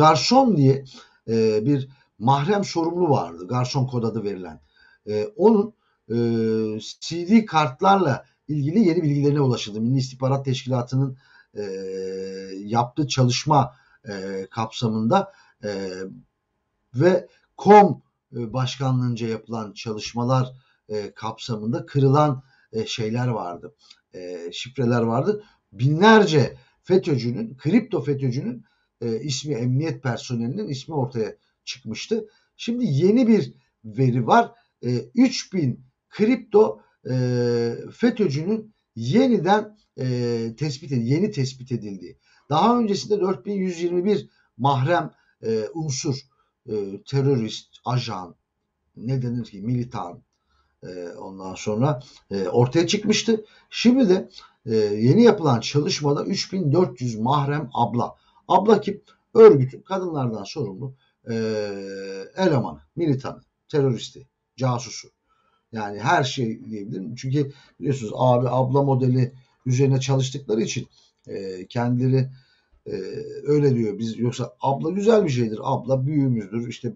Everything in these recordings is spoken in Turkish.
garson diye bir mahrem sorumlu vardı. Garson kod adı verilen. Onun CD kartlarla ilgili yeni bilgilerine ulaşıldı. Milli İstihbarat Teşkilatı'nın yaptığı çalışma kapsamında ve KOM başkanlığınca yapılan çalışmalar kapsamında kırılan şeyler vardı. Şifreler vardı. Binlerce FETÖ'cünün, kripto FETÖ'cünün ismi, emniyet personelinin ismi ortaya çıkmıştı. Şimdi yeni bir veri var. 3000 kripto FETÖ'cünün yeniden yeni tespit edildiği. Daha öncesinde 4121 mahrem unsur, terörist, ajan, ne denir ki, militan, ondan sonra ortaya çıkmıştı. Şimdi de yeni yapılan çalışmada 3400 mahrem abla. Abla kim? Örgütün kadınlardan sorumlu elemanı, militanı, teröristi, casusu. Yani her şey diyebilirim. Çünkü biliyorsunuz abi abla modeli üzerine çalıştıkları için kendileri öyle diyor. Biz yoksa abla güzel bir şeydir. Abla büyüğümüzdür. İşte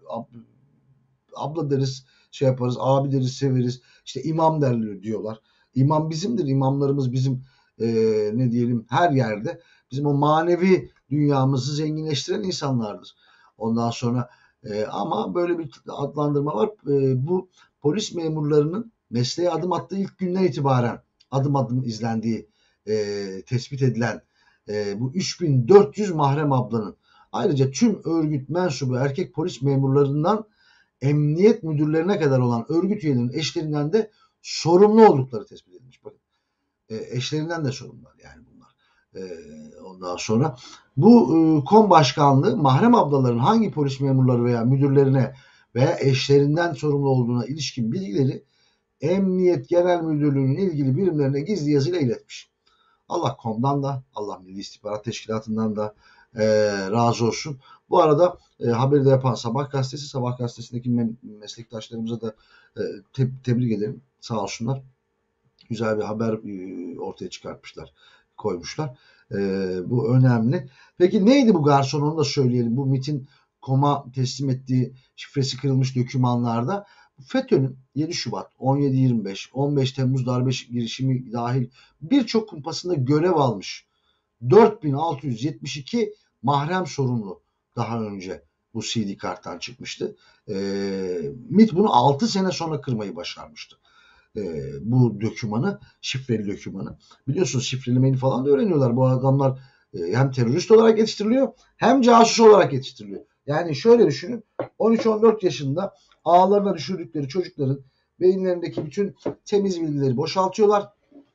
abla deriz, şey yaparız, abi deriz, severiz. İşte imam derler diyorlar. İmam bizimdir. İmamlarımız bizim ne diyelim her yerde. Bizim o manevi dünyamızı zenginleştiren insanlardır. Ondan sonra ama böyle bir adlandırma var. Bu polis memurlarının mesleğe adım attığı ilk günden itibaren adım adım izlendiği tespit edilen bu 3400 mahrem ablanın ayrıca tüm örgüt mensubu erkek polis memurlarından emniyet müdürlerine kadar olan örgüt üyelerinin eşlerinden de sorumlu oldukları tespit edilmiş. Bakın eşlerinden de sorumlular yani bunlar. Ondan sonra bu KOM başkanlığı mahrem ablaların hangi polis memurları veya müdürlerine veya eşlerinden sorumlu olduğuna ilişkin bilgileri Emniyet Genel Müdürlüğü'nün ilgili birimlerine gizli yazıyla iletmiş. Allah KOM'dan da, Allah Milli İstihbarat Teşkilatı'ndan da razı olsun. Bu arada haberi de yapan Sabah gazetesi, Sabah gazetesindeki meslektaşlarımıza da tebrik ederim. Sağ olsunlar. Güzel bir haber ortaya çıkartmışlar, koymuşlar. Bu önemli. Peki neydi bu garson, onu da söyleyelim. Bu MİT'in KOM'a teslim ettiği şifresi kırılmış dokümanlarda FETÖ'nün 7 Şubat, 17-25, 15 Temmuz darbe girişimi dahil birçok kumpasında görev almış 4672 mahrem sorumlu daha önce bu CD karttan çıkmıştı. MİT bunu 6 sene sonra kırmayı başarmıştı. Bu dokümanı, şifreli dokümanı. Biliyorsunuz şifrelemeyi falan da öğreniyorlar. Bu adamlar hem terörist olarak yetiştiriliyor hem casus olarak yetiştiriliyor. Yani şöyle düşünün, 13-14 yaşında ağlarına düşürdükleri çocukların beyinlerindeki bütün temiz bilgileri boşaltıyorlar.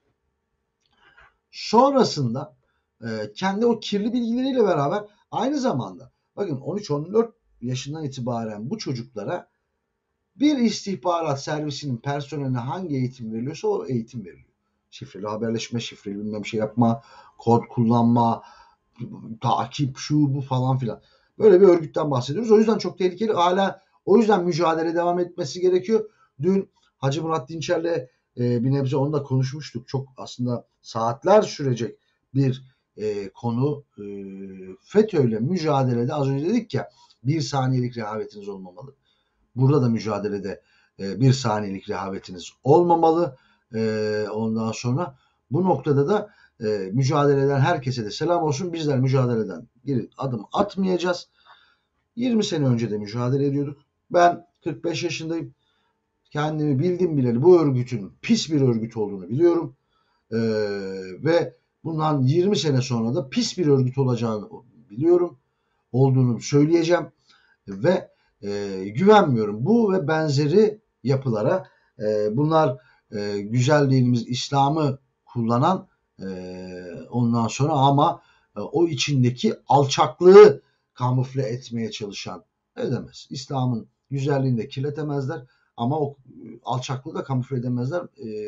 Sonrasında kendi o kirli bilgileriyle beraber aynı zamanda bakın 13-14 yaşından itibaren bu çocuklara bir istihbarat servisinin personeline hangi eğitim veriliyorsa o eğitim veriliyor. Şifreli haberleşme, şifreli bilmem şey yapma, kod kullanma, takip, şu bu falan filan. Böyle bir örgütten bahsediyoruz. O yüzden çok tehlikeli. Hala o yüzden mücadele devam etmesi gerekiyor. Dün Hacı Murat Dinçer'le bir nebze onu da konuşmuştuk. Çok aslında saatler sürecek bir konu. FETÖ'yle mücadelede az önce dedik ya, bir saniyelik rehavetiniz olmamalı. Burada da mücadelede bir saniyelik rehavetiniz olmamalı. Ondan sonra bu noktada da mücadele eden herkese de selam olsun. Bizler mücadeleden geri adım atmayacağız. 20 sene önce de mücadele ediyorduk. Ben 45 yaşındayım. Kendimi bildim bileli bu örgütün pis bir örgüt olduğunu biliyorum. Ve bundan 20 sene sonra da pis bir örgüt olacağını biliyorum. Olduğunu söyleyeceğim. Ve güvenmiyorum bu ve benzeri yapılara. Bunlar güzel dinimiz İslam'ı kullanan ondan sonra ama o içindeki alçaklığı kamufle etmeye çalışan, edemez. İslam'ın güzelliğini de kirletemezler ama o alçaklığı da kamufle edemezler.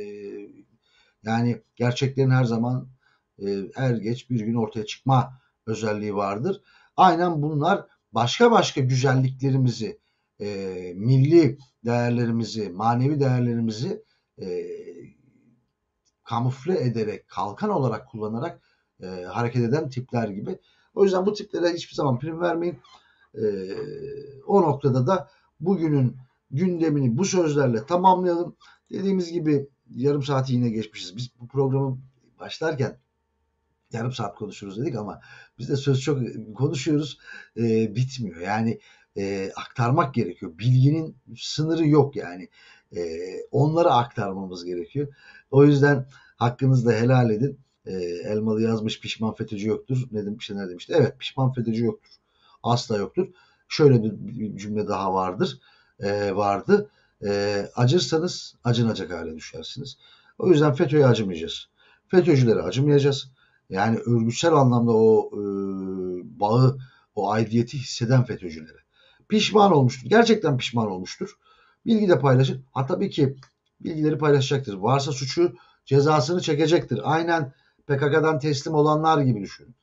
Yani gerçeklerin her zaman er geç bir gün ortaya çıkma özelliği vardır. Aynen bunlar başka güzelliklerimizi, milli değerlerimizi, manevi değerlerimizi kamufle ederek, kalkan olarak kullanarak hareket eden tipler gibi. O yüzden bu tiplere hiçbir zaman prim vermeyin. O noktada da bugünün gündemini bu sözlerle tamamlayalım. Dediğimiz gibi yarım saati yine geçmişiz. Biz bu programı başlarken yarım saat konuşuruz dedik ama biz de söz çok konuşuyoruz. Bitmiyor. Yani aktarmak gerekiyor. Bilginin sınırı yok yani. Onları aktarmamız gerekiyor. O yüzden hakkınızı da helal edin. Elmalı yazmış, pişman FETÖ'cü yoktur. Nedim Şener demişti. Evet, pişman FETÖ'cü yoktur. Asla yoktur. Şöyle bir cümle daha vardı. Acırsanız acınacak hale düşersiniz. O yüzden FETÖ'ye acımayacağız. FETÖ'cülere acımayacağız. Yani örgütsel anlamda o bağı, o aidiyeti hisseden FETÖ'cülere. Pişman olmuştur. Gerçekten pişman olmuştur. Bilgi de paylaşır. Ha tabii ki bilgileri paylaşacaktır. Varsa suçu cezasını çekecektir. Aynen PKK'dan teslim olanlar gibi düşünün.